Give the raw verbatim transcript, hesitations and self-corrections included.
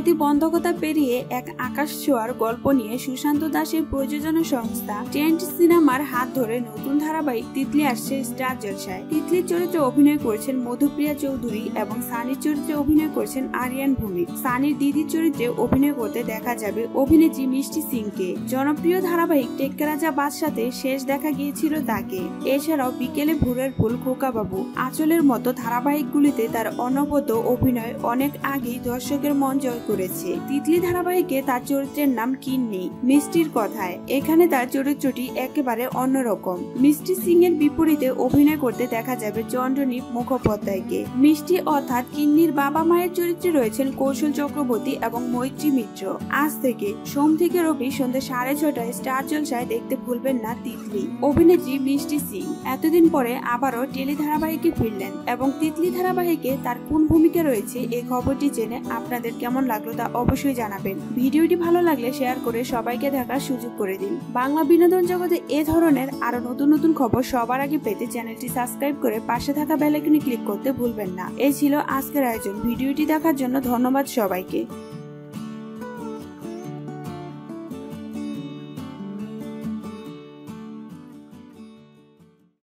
প্রতিবন্ধকতা পেরিয়ে এক আকাশ ছোঁয়ার গল্প নিয়ে সুশান্ত দাসের প্রযোজনা সংস্থা ট্রেন্ড সিনেমার হাত ধরে নতুন ধারাবাহিক তিতলি আসছে স্টার জলসায়। তিতলির চরিত্রে অভিনয় করেছেন মধুপ্রিয়া চৌধুরী এবং সানির চরিত্রে অভিনয় করেছেন আরিয়ান ভৌমিক। সানির দিদির চরিত্রে অভিনয় করতে দেখা যাবে অভিনেত্রী মিষ্টি সিংকে। জনপ্রিয় ধারাবাহিক টেক্কা রাজা বাদশাতে শেষ দেখা গিয়েছিল তাকে। এছাড়াও বিকেলে ভোরের ফুল, খোকা বাবু, আঁচলের মতো ধারাবাহিকগুলিতে তার অনবদ্য অভিনয় অনেক আগেই দর্শকের মন জয় করেছে। তিতলি ধারাবাহিকে তার চরিত্রের নাম কিন্নি। মিষ্টির কথায় এখানে তার চরিত্রটি একেবারে অন্যরকম। মিষ্টি সিং এর বিপরীতে অভিনয় করতে দেখা যাবে চন্দ্রনীপ মুখোপাধ্যায়কে। মিষ্টি অর্থাৎ কিন্নির বাবা মায়ের চরিত্রে রয়েছেন কৌশল চক্রবর্তী এবং মৈত্রী মিত্র। আজ থেকে সোম থেকে রবি সন্ধ্যা সাড়ে ছটায় স্টার জলসায় দেখতে ভুলবেন না তিতলি। অভিনেত্রী মিষ্টি সিং এতদিন পরে আবারও টেলি ধারাবাহিকে ফিরলেন এবং তিতলি ধারাবাহিকে তার কোন ভূমিকা রয়েছে এই খবরটি জেনে আপনাদের কেমন লাগলো তা অবশ্যই জানাবেন। ভিডিওটি ভালো লাগলে শেয়ার করে সবাইকে দেখার সুযোগ করে দিন। বাংলা বিনোদন জগতে এ ধরনের আরো নতুন নতুন খবর সবার আগে পেতে চ্যানেলটি সাবস্ক্রাইব করে পাশে থাকা বেল আইকনে ক্লিক করতে ভুলবেন না। এই ছিল আজকের আয়োজন। ভিডিওটি দেখার জন্য ধন্যবাদ সবাইকে।